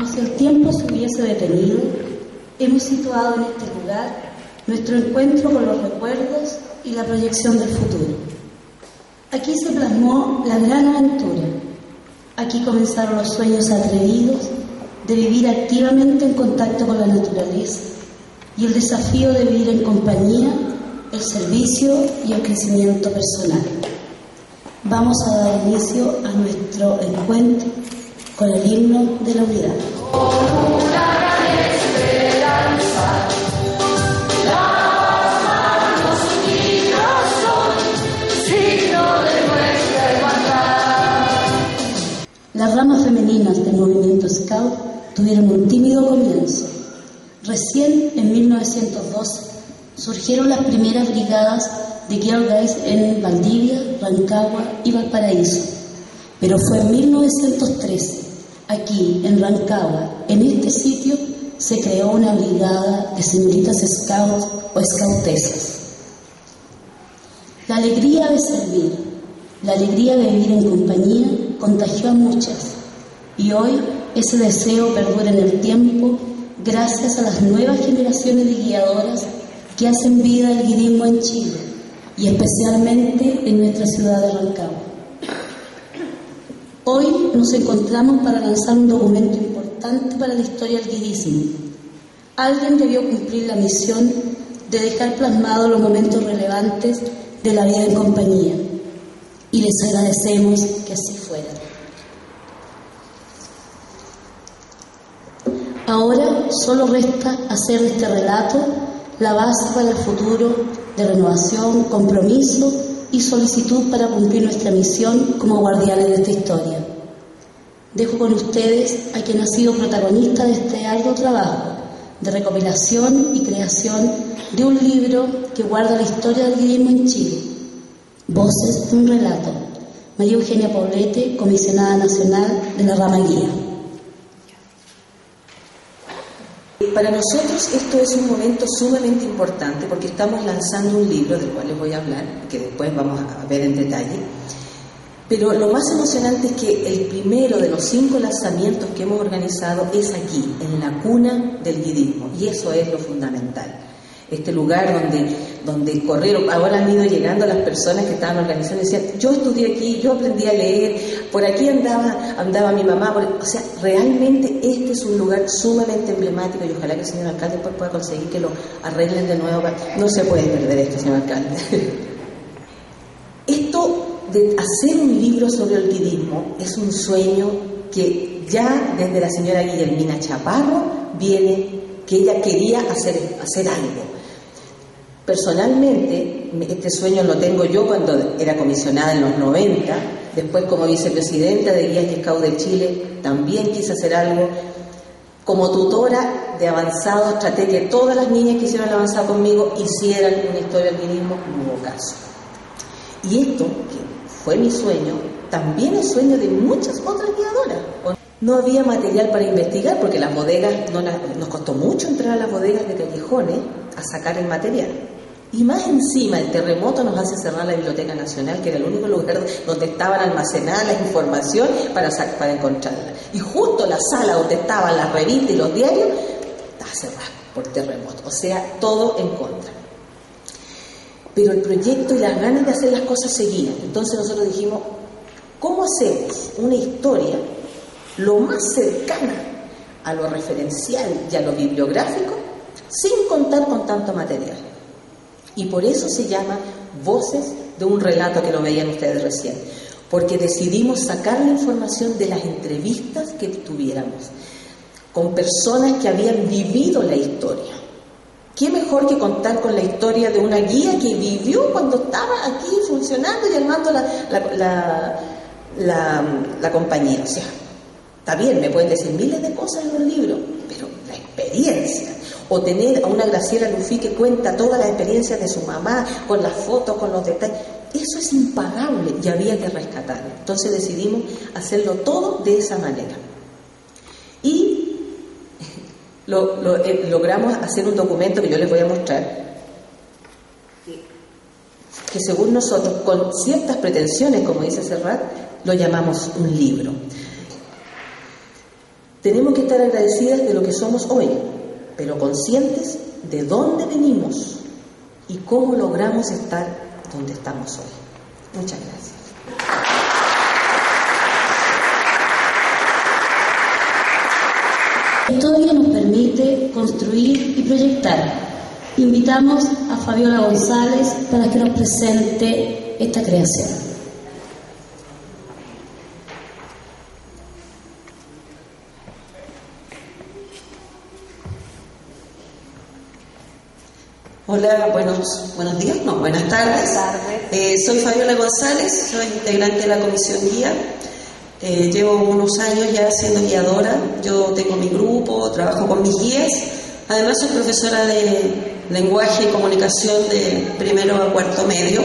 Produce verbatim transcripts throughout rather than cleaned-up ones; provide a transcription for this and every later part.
Como si el tiempo se hubiese detenido, hemos situado en este lugar nuestro encuentro con los recuerdos y la proyección del futuro. Aquí se plasmó la gran aventura. Aquí comenzaron los sueños atrevidos de vivir activamente en contacto con la naturaleza y el desafío de vivir en compañía, el servicio y el crecimiento personal. Vamos a dar inicio a nuestro encuentro con el himno de la unidad. Con una gran esperanza, las manos unidas son signo de nuestra hermandad. Las ramas femeninas del movimiento Scout tuvieron un tímido comienzo. Recién, en mil novecientos doce, surgieron las primeras brigadas de Girl Guides en Valdivia, Rancagua y Valparaíso. Pero fue en mil novecientos trece, aquí en Rancagua, en este sitio, se creó una brigada de señoritas scouts o scoutesas. La alegría de servir, la alegría de vivir en compañía, contagió a muchas, y hoy ese deseo perdura en el tiempo gracias a las nuevas generaciones de guiadoras que hacen vida el guidismo en Chile, y especialmente en nuestra ciudad de Rancagua. Hoy nos encontramos para lanzar un documento importante para la historia del guidismo. Alguien debió cumplir la misión de dejar plasmados los momentos relevantes de la vida en compañía, y les agradecemos que así fuera. Ahora solo resta hacer de este relato la base para el futuro de renovación, compromiso y solicitud para cumplir nuestra misión como guardianes de esta historia. Dejo con ustedes a quien ha sido protagonista de este arduo trabajo de recopilación y creación de un libro que guarda la historia del guidismo en Chile. Voces de un relato. María Eugenia Poblete, comisionada nacional de la rama guía. Para nosotros esto es un momento sumamente importante porque estamos lanzando un libro del cual les voy a hablar, que después vamos a ver en detalle. Pero lo más emocionante es que el primero de los cinco lanzamientos que hemos organizado es aquí, en la cuna del guidismo, y eso es lo fundamental. Este lugar donde, donde corrieron, ahora han ido llegando las personas que estaban organizando y decían, yo estudié aquí, yo aprendí a leer, por aquí andaba, andaba mi mamá, por... o sea, realmente este es un lugar sumamente emblemático y ojalá que el señor alcalde después pueda conseguir que lo arreglen de nuevo. No se puede perder esto, señor alcalde. Esto de hacer un libro sobre el guidismo es un sueño que ya desde la señora Guillermina Chaparro viene, que ella quería hacer, hacer algo. Personalmente, este sueño lo tengo yo cuando era comisionada en los noventa, después como vicepresidenta de Guías y Scout de Chile, también quise hacer algo. Como tutora de avanzados, traté que todas las niñas que hicieron el avanzado conmigo hicieran una historia del guidismo, no hubo caso. Y esto, que fue mi sueño, también es sueño de muchas otras guiadoras. No había material para investigar porque las bodegas, no la, nos costó mucho entrar a las bodegas de Callejones a sacar el material. Y más encima el terremoto nos hace cerrar la Biblioteca Nacional, que era el único lugar donde estaban almacenadas la información para, para encontrarla. Y justo la sala donde estaban las revistas y los diarios estaba cerrada por terremoto. O sea, todo en contra. Pero el proyecto y las ganas de hacer las cosas seguían. Entonces nosotros dijimos, ¿cómo hacemos una historia lo más cercana a lo referencial y a lo bibliográfico sin contar con tanto material? Y por eso se llama Voces de un relato, que lo veían ustedes recién, porque decidimos sacar la información de las entrevistas que tuviéramos con personas que habían vivido la historia. ¿Qué mejor que contar con la historia de una guía que vivió cuando estaba aquí funcionando y armando la, la, la, la, la compañía? O sea, está bien, me pueden decir miles de cosas en un libro, pero la experiencia, o tener a una Graciela Lufí que cuenta todas las experiencias de su mamá, con las fotos, con los detalles, eso es impagable y había que rescatarlo. Entonces decidimos hacerlo todo de esa manera. Y lo, lo, eh, logramos hacer un documento que yo les voy a mostrar, que, que según nosotros, con ciertas pretensiones, como dice Serrat, lo llamamos un libro. Tenemos que estar agradecidas de lo que somos hoy, pero conscientes de dónde venimos y cómo logramos estar donde estamos hoy. Muchas gracias. La historia nos permite construir y proyectar. Invitamos a Fabiola González para que nos presente esta creación. Hola, buenos, buenos días, no, buenas tardes. Buenas tardes. Eh, soy Fabiola González, soy integrante de la Comisión Guía. Eh, llevo unos años ya siendo guiadora. Yo tengo mi grupo, trabajo con mis guías. Además soy profesora de lenguaje y comunicación de primero a cuarto medio.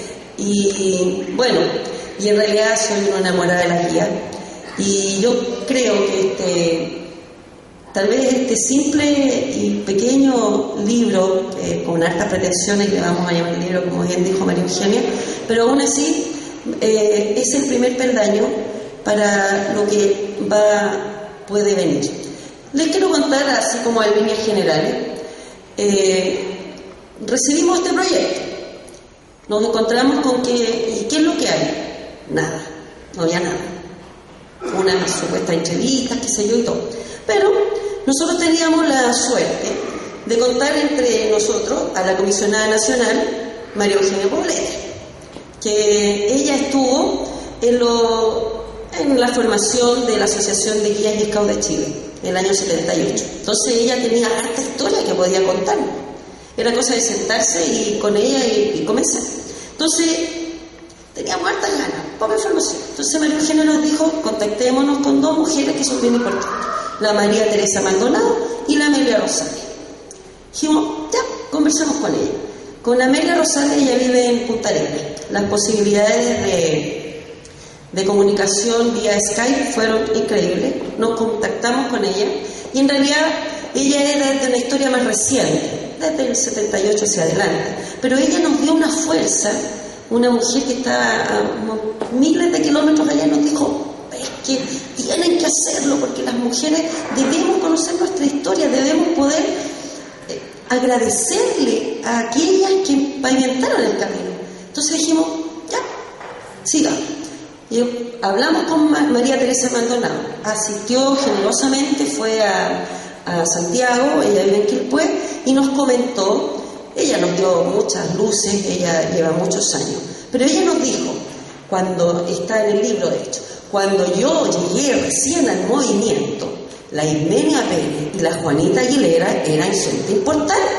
Y bueno, y en realidad soy una enamorada de la guía. Y yo creo que este... Tal vez este simple y pequeño libro, eh, con hartas pretensiones, le vamos a llamar el libro, como bien dijo María Eugenia, pero aún así eh, es el primer peldaño para lo que va, puede venir. Les quiero contar, así como en líneas generales, eh, recibimos este proyecto, nos encontramos con que, ¿y qué es lo que hay? Nada, no había nada. Unas supuestas entrevistas, qué sé yo y todo. Pero nosotros teníamos la suerte de contar entre nosotros a la comisionada nacional, María Eugenia Poblete, que ella estuvo en, lo, en la formación de la Asociación de Guías y Scouts de Chile, en el año setenta y ocho. Entonces ella tenía harta historia que podía contar. Era cosa de sentarse y con ella y, y comenzar. Entonces teníamos hartas ganas, poca información. Entonces María Eugenia nos dijo, contactémonos con dos mujeres que son bien importantes. La María Teresa Maldonado y la Amelia Rosales. Dijimos, ya, conversamos con ella. Con Amelia Rosales, ella vive en Punta Arenas. Las posibilidades de, de comunicación vía Skype fueron increíbles. Nos contactamos con ella y en realidad ella es desde una historia más reciente, desde el setenta y ocho hacia adelante. Pero ella nos dio una fuerza, una mujer que está a miles de kilómetros allá, nos dijo, es que tienen que hacerlo porque las mujeres debemos conocer nuestra historia, debemos poder eh, agradecerle a aquellas que pavimentaron el camino. Entonces dijimos, ya, sigamos. Y hablamos con Ma- María Teresa Maldonado, asistió generosamente, fue a, a Santiago, ella vive en Quilpué, y nos comentó, ella nos dio muchas luces, ella lleva muchos años, pero ella nos dijo, cuando está en el libro de hecho, cuando yo llegué recién al movimiento, la Ismenia Pérez y la Juanita Aguilera eran gente importante.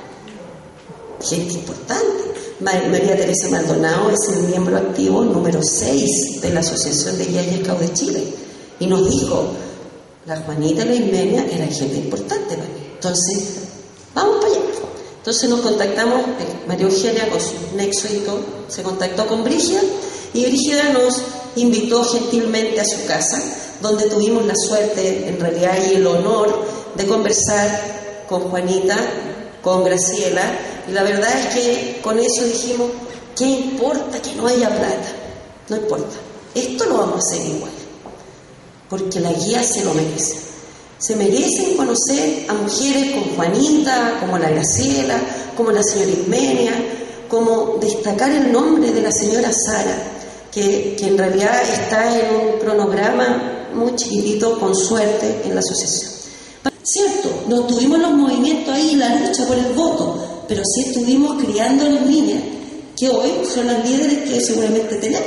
Gente importante. María Teresa Maldonado es el miembro activo número seis de la Asociación de Guías y Scouts de Chile. Y nos dijo, la Juanita y la Ismenia eran gente importante para mí. Entonces, vamos para allá. Entonces nos contactamos, eh, María Eugenia con su nexo y todo, se contactó con Brígida y Brígida nos invitó gentilmente a su casa, donde tuvimos la suerte, en realidad, y el honor de conversar con Juanita, con Graciela, y la verdad es que con eso dijimos, ¿qué importa que no haya plata? No importa, esto lo vamos a hacer igual, porque la guía se lo merece. Se merecen conocer a mujeres como Juanita, como la Graciela, como la señora Ismenia, como destacar el nombre de la señora Sara, que, que en realidad está en un cronograma muy chiquitito, con suerte, en la asociación. Cierto, no tuvimos los movimientos ahí, la lucha por el voto, pero sí estuvimos criando las líneas, que hoy son las líderes que seguramente tenemos.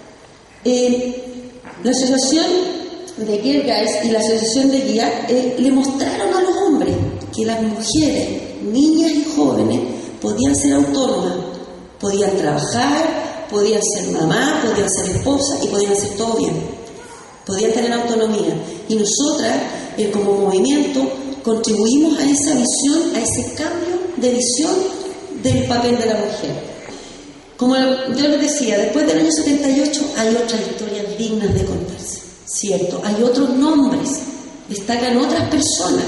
Eh, la asociación de Girl Guides y la asociación de guía eh, le mostraron a los hombres que las mujeres, niñas y jóvenes podían ser autónomas, podían trabajar, podían ser mamá, podían ser esposa y podían hacer todo bien, podían tener autonomía. Y nosotras, eh, como movimiento, contribuimos a esa visión, a ese cambio de visión del papel de la mujer. Como yo les decía, después del año setenta y ocho hay otras historias dignas de contarse, cierto, hay otros nombres, destacan otras personas,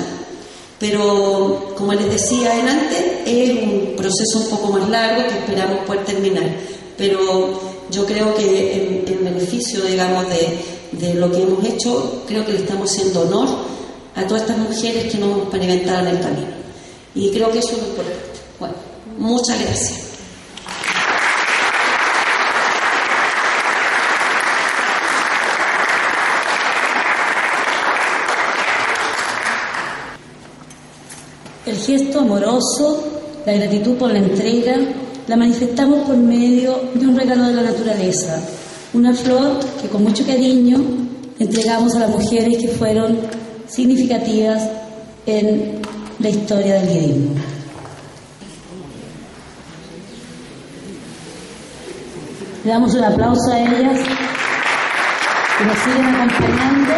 pero como les decía antes, es un proceso un poco más largo que esperamos poder terminar, pero yo creo que en, en beneficio, digamos, de, de lo que hemos hecho, creo que le estamos haciendo honor a todas estas mujeres que nos experimentaron el camino. Y creo que eso es lo importante. Bueno, muchas gracias. El gesto amoroso, la gratitud por la entrega, la manifestamos por medio de un regalo de la naturaleza, una flor que con mucho cariño entregamos a las mujeres que fueron significativas en la historia del guidismo. Le damos un aplauso a ellas que nos siguen acompañando.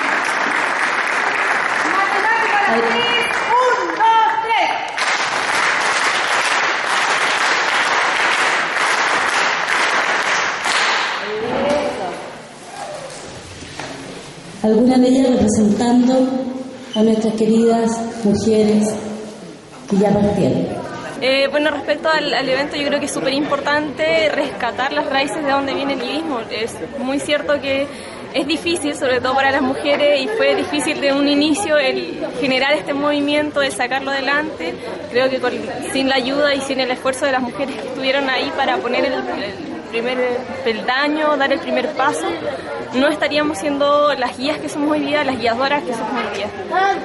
Algunas de ellas representando a nuestras queridas mujeres que ya partieron. Eh, bueno, respecto al, al evento, yo creo que es súper importante rescatar las raíces de donde viene el guidismo. Es muy cierto que es difícil, sobre todo para las mujeres, y fue difícil de un inicio el generar este movimiento, el sacarlo adelante. Creo que con, sin la ayuda y sin el esfuerzo de las mujeres que estuvieron ahí para poner el, el primer peldaño, dar el primer paso, no estaríamos siendo las guías que somos hoy día, las guiadoras que somos hoy día.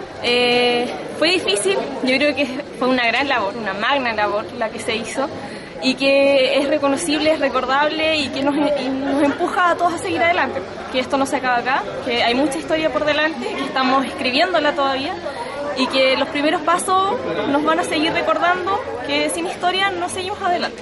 Eh, fue difícil, yo creo que fue una gran labor, una magna labor la que se hizo, y que es reconocible, es recordable y que nos, y nos empuja a todos a seguir adelante, que esto no se acaba acá, que hay mucha historia por delante, que estamos escribiéndola todavía y que los primeros pasos nos van a seguir recordando que sin historia no seguimos adelante.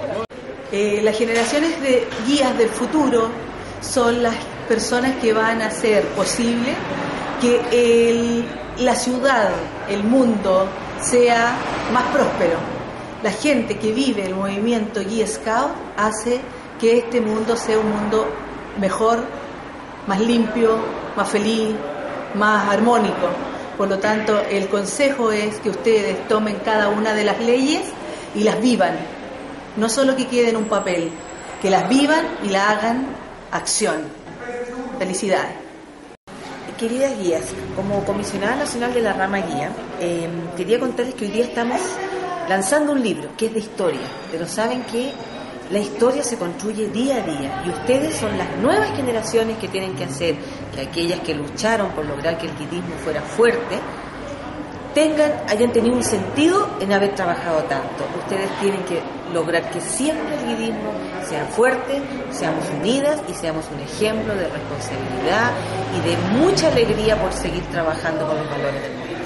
Eh, las generaciones de guías del futuro son las personas que van a hacer posible que el, la ciudad, el mundo, sea más próspero. La gente que vive el movimiento Guía Scout hace que este mundo sea un mundo mejor, más limpio, más feliz, más armónico. Por lo tanto, el consejo es que ustedes tomen cada una de las leyes y las vivan. No solo que quede en un papel, que las vivan y la hagan acción. Felicidades. Queridas guías, como comisionada nacional de la rama guía, eh, quería contarles que hoy día estamos lanzando un libro que es de historia, pero saben que la historia se construye día a día y ustedes son las nuevas generaciones que tienen que hacer que aquellas que lucharon por lograr que el guidismo fuera fuerte tengan, hayan tenido un sentido en haber trabajado tanto. Ustedes tienen que lograr que siempre el guidismo sea fuerte, seamos unidas y seamos un ejemplo de responsabilidad y de mucha alegría por seguir trabajando con los valores del mundo.